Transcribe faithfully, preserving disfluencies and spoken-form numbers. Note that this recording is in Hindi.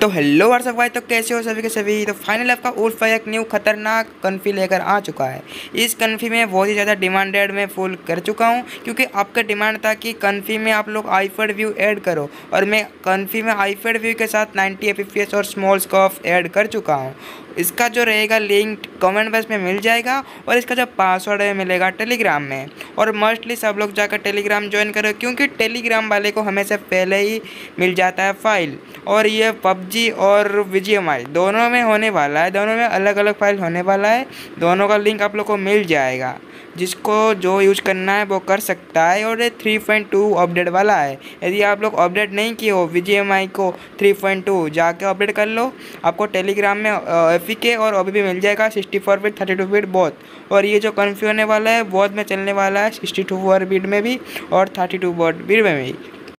तो हेलो व्हाट्सअप भाई, तो कैसे हो सभी के सभी। तो फाइनल आपका उल्फ एक न्यू खतरनाक कन्फी लेकर आ चुका है। इस कन्फी में बहुत ही ज़्यादा डिमांडेड मैं फुल कर चुका हूं, क्योंकि आपका डिमांड था कि कन्फी में आप लोग आईफेड व्यू ऐड करो, और मैं कन्फी में आईफेड व्यू के साथ नाइन्टी एफ पी एस और स्मॉल स्कोप ऐड कर चुका हूँ। इसका जो रहेगा लिंक कमेंट बॉक्स में मिल जाएगा, और इसका जो पासवर्ड है मिलेगा टेलीग्राम में। और मोस्टली सब लोग जाकर टेलीग्राम ज्वाइन करो, क्योंकि टेलीग्राम वाले को हमेशा पहले ही मिल जाता है फाइल। और ये पबजी और बीजीएमआई दोनों में होने वाला है, दोनों में अलग अलग फाइल होने वाला है। दोनों का लिंक आप लोग को मिल जाएगा, जिसको जो यूज करना है वो कर सकता है। और ये थ्री पॉइंट टू अपडेट वाला है। यदि आप लोग अपडेट नहीं किए हो बीजीएमआई को थ्री पॉइंट टू, जाके अपडेट कर लो। आपको टेलीग्राम में एफीके और ओबी भी मिल जाएगा, sixty four bit thirty two bit both. और ये जो कन्फ्यू होने वाला है बोथ में चलने वाला है, सिक्सटी टू बिट में भी और थर्टी टू बिट में भी।